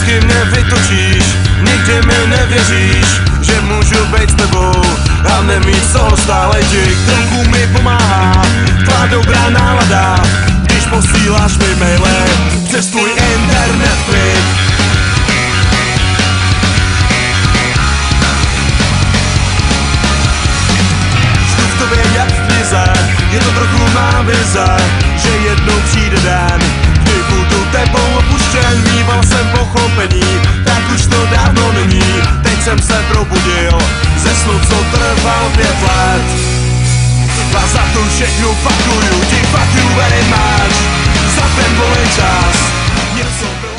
vždycky mě vytočíš, nikdy mi nevěříš, že můžu být s tebou a nemít co stále ti. Trochu mi pomáhá tvá dobrá nálada, když posíláš mi maily přes tvůj internet freak. Čtu v tobě jak v knize, je to trochu má vize, že jednou přijde den, kdy budu tebou opuštěn. Mýval jsem pochopení, tak už to dávno není. Teď jsem se probudil ze snu, co trval 5 let. A za to všechno fakuju ti, fuck you very much. Za ten volný čas něco